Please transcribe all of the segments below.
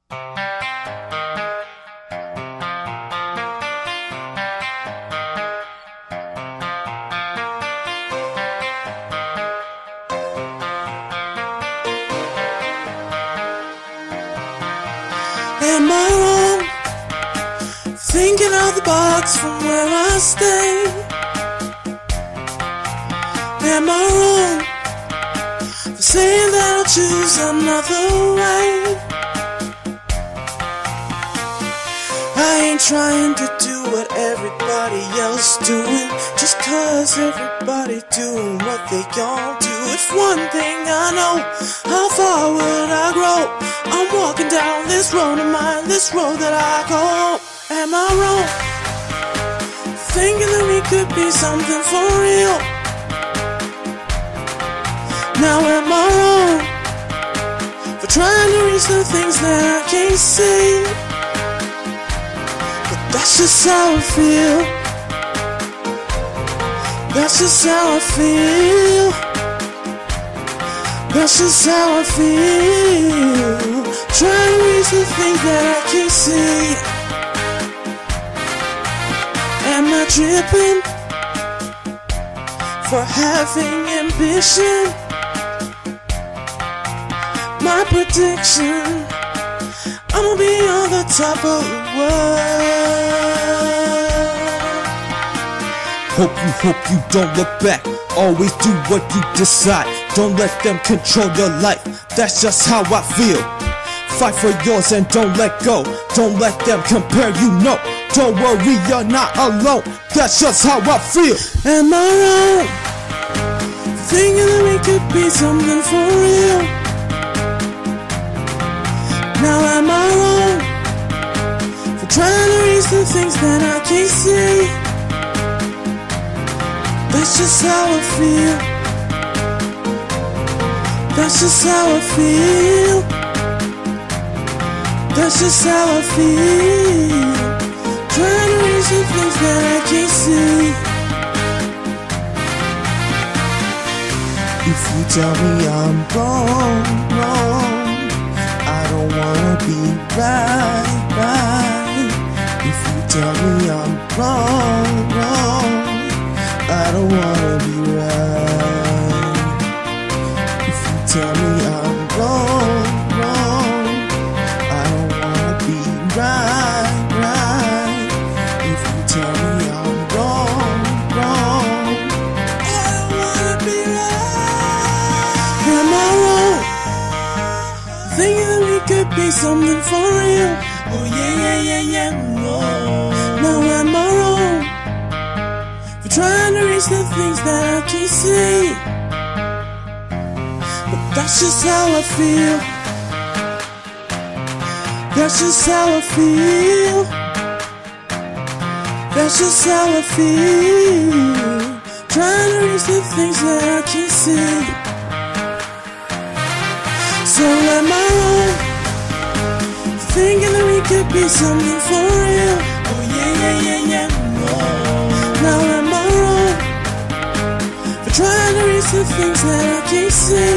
Am I wrong? Thinking out the box from where I stay. Am I wrong for saying that I'll choose another way? I ain't trying to do what everybody else doing, just cause everybody doing what they all do. If one thing I know, how far would I grow? I'm walking down this road of mine, this road that I go home. Am I wrong? Thinking that we could be something for real. Now am I wrong for trying to reach the things that I can't see? But that's just how I feel. That's just how I feel. That's just how I feel. Trying to reach the things that I can't see. Am I tripping for having ambition? My prediction, I'ma be on the top of the world. Hope you don't look back. Always do what you decide. Don't let them control your life. That's just how I feel. Fight for yours and don't let go. Don't let them compare you, no. Don't worry, you're not alone. That's just how I feel. Am I wrong? Thinking that we could be something for real. Now am I wrong for trying to reach the things that I can't see? That's just how I feel. That's just how I feel. That's just how I feel. Trying to reach the things that I can't see. If you tell me I'm wrong, I don't wanna be right. If you tell me I'm wrong, I don't wanna be right. If you tell me I'm wrong, I don't wanna be right. If you tell me I'm wrong, I don't wanna be right. Am I wrong? Thinking that we could be something for real. Oh yeah. Whoa. Now am I wrong for trying to reach the things that I can't see? But that's just how I feel. That's just how I feel. That's just how I feel. Trying to reach the things that I can't see. So am I wrong? Thinking that we could be something for real. Oh yeah. Whoa. Now am I wrong for trying to reach the things that I can't see?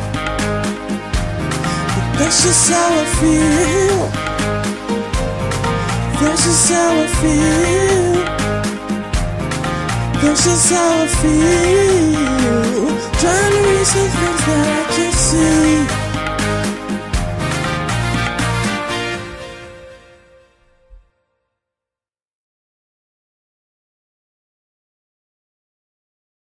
But that's just how I feel. That's just how I feel. That's just how I feel. Trying to reach the things that I can't see.